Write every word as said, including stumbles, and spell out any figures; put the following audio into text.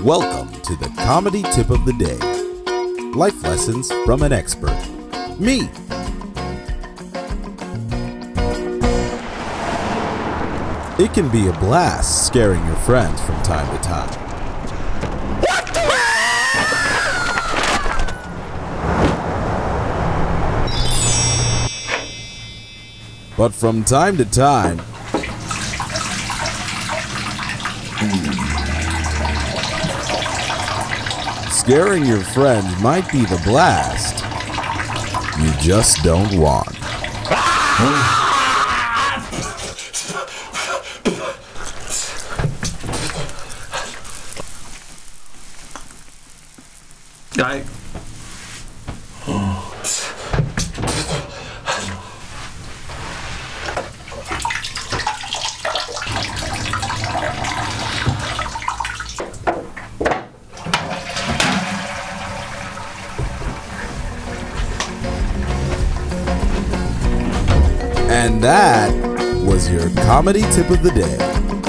Welcome to the Comedy Tip of the Day. Life lessons from an expert. Me. It can be a blast scaring your friends from time to time. What the But from time to time, scaring your friends might be the blast you just don't want. I... And that was your comedy tip of the day.